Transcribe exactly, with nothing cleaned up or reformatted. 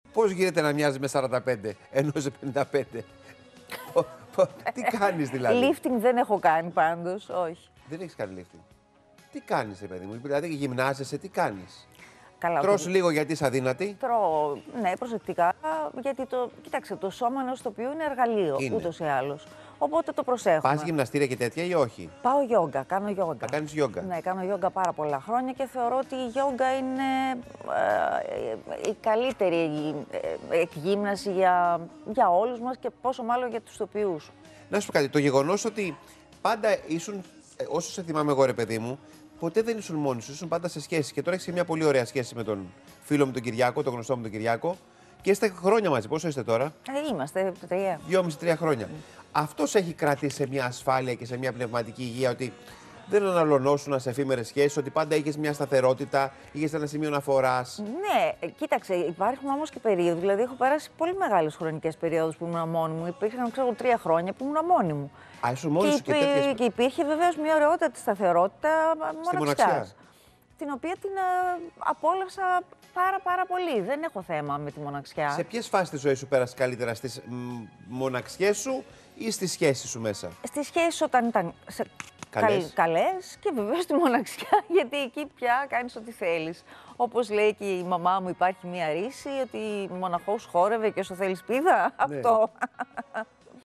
Πώς γίνεται να μοιάζει με σαράντα πέντε ενώ είσαι πενήντα πέντε. Τι κάνεις δηλαδή? Lifting δεν έχω κάνει πάντως, όχι. Δεν έχεις κάνει lifting. Τι κάνεις, ρε παιδί μου, δηλαδή γυμνάζεσαι, τι κάνεις? Καλά, Τρως το... λίγο γιατί είσαι αδύνατη. Τρώω, ναι, προσεκτικά, γιατί το, κοίταξε, το σώμα ενός ηθοποιού είναι εργαλείο, Είναι. ούτως ή άλλως. Οπότε το προσέχουμε. Πας γυμναστήρια και τέτοια ή όχι? Πάω γιόγκα, κάνω γιόγκα. Θα κάνεις γιόγκα. Ναι, κάνω γιόγκα πάρα πολλά χρόνια και θεωρώ ότι η γιόγκα είναι ε, η καλύτερη ε, εκγύμναση για, για όλους μας και πόσο μάλλον για τους ηθοποιούς. Να σου πω κάτι, το γεγονός ότι πάντα ήσουν, όσο σε θυμάμαι εγώ ρε παιδί μου, ποτέ δεν ήσουν μόνοι σου, ήσουν πάντα σε σχέση. Και τώρα έχεις μια πολύ ωραία σχέση με τον φίλο μου τον Κυριάκο, τον γνωστό μου τον Κυριάκο. Και είστε χρόνια μαζί. Πόσο είστε τώρα? Ε, είμαστε τρία. Δυόμιση-τρία χρόνια. Mm. Αυτό σε έχει κρατήσει σε μια ασφάλεια και σε μια πνευματική υγεία, ότι δεν αναλωνόσουν σε εφήμερες σχέσεις, ότι πάντα είχες μια σταθερότητα, είχες ένα σημείο αναφοράς. Ναι, κοίταξε, υπάρχουν όμως και περίοδοι. Δηλαδή, έχω περάσει πολύ μεγάλες χρονικές περίοδους που ήμουν μόνη μου. Υπήρχαν, ξέρω, τρία χρόνια που ήμουν μόνη μου. Α, ήσουν μόνη σου και υπή... τέτοιες... και υπήρχε βεβαίως μια ωραιότατη σταθερότητα μοναξιάς. Την οποία την α, απόλαυσα πάρα πάρα πολύ. Δεν έχω θέμα με τη μοναξιά. Σε ποιες φάσεις της ζωής σου πέρασες καλύτερα, στις μοναξιές σου ή στις σχέσεις σου μέσα? Στις σχέσεις όταν ήταν σε... καλές. καλές και βεβαίως τη μοναξιά, γιατί εκεί πια κάνεις ό,τι θέλεις. Όπως λέει και η μαμά μου, υπάρχει μία ρίση ότι μοναχός χόρευε και όσο θέλεις πίδα. Ναι. Αυτό.